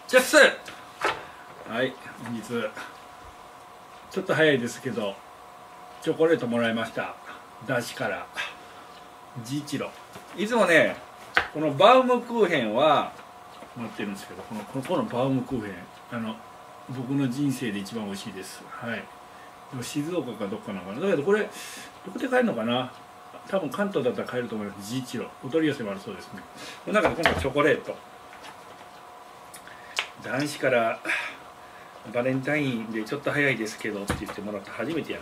じゃっす。はい、本日ちょっと早いですけどチョコレートもらいました。男子からジイチロ。いつもねこのバウムクーヘンは持ってるんですけど、このバウムクーヘン僕の人生で一番美味しいです。はい。でも静岡かどっかなのかな。だけどこれどこで買えるのかな。多分関東だったら買えると思います。ジイチロお取り寄せもあるそうですね。この中で今回チョコレート、男子からバレンタインでちょっと早いですけどって言ってもらって初めてやな。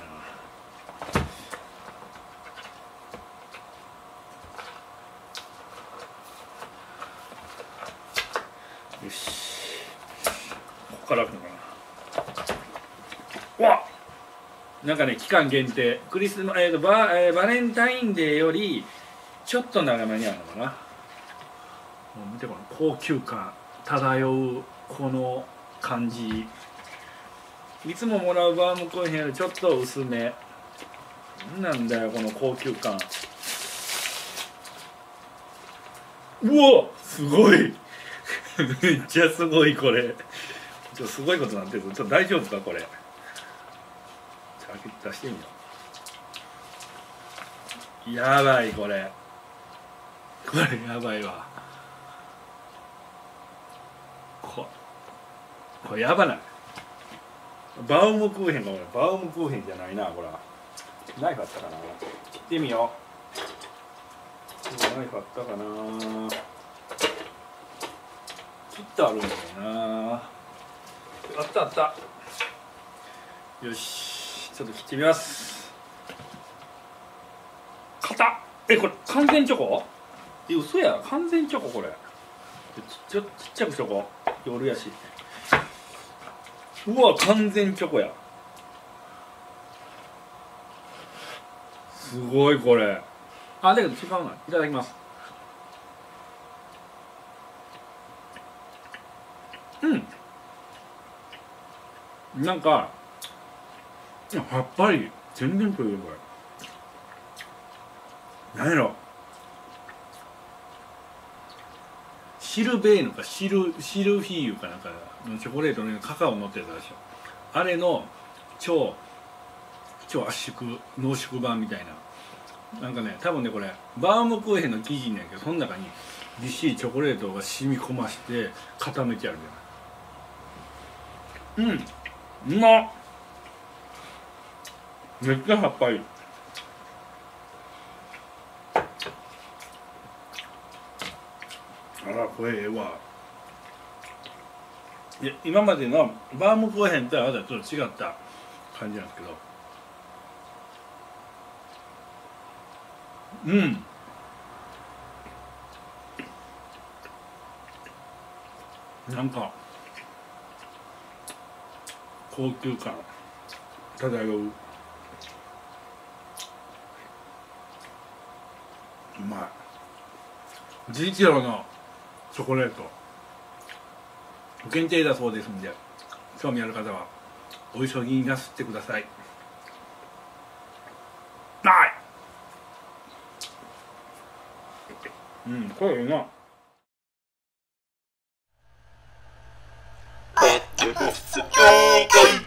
よし、ここから開くのかな。わっ、なんかね期間限定クリスマス、バレンタインデーよりちょっと長めにあるのかな。もう見てこの高級感漂うこの感じ。いつももらうバウムクーヘンよりちょっと薄め。なんだよこの高級感。うわすごいめっちゃすごい。これすごいことになってる。ちょっと大丈夫かこれ。じゃあ開けて出してみよう。やばいこれやばいわ。これやばない。バウムクーヘンがバウムクーヘンじゃないな。これナイフあったかな。切ってみよう。ナイフあったかな。切ってあるんだよな。あったあった。よし、ちょっと切ってみます。硬っ。これ完全チョコ？嘘や。完全チョコこれ。ちっちゃくチョコ。夜やし。うわ完全チョコや。すごいこれ。だけど違うな。いただきます。なんかやっぱり全然というこれ何やろ、シルベーヌかシルフィーユかなんかのチョコレートのカカオ乗ってたでしょ。あれの超圧縮濃縮版みたいな。なんかね多分ねこれバウムクーヘンの生地なんやけど、その中にぎっしりチョコレートが染み込まして固めてあるじゃない。うまっ。めっちゃさっぱり。あらこれええわ。いや今までのバウムクーヘンとはまたちょっと違った感じなんですけど、なんか高級感漂う。うまい。ジイチロのチョコレート限定だそうですので、興味ある方はお急ぎになすってください。これいいな。 ベッドフス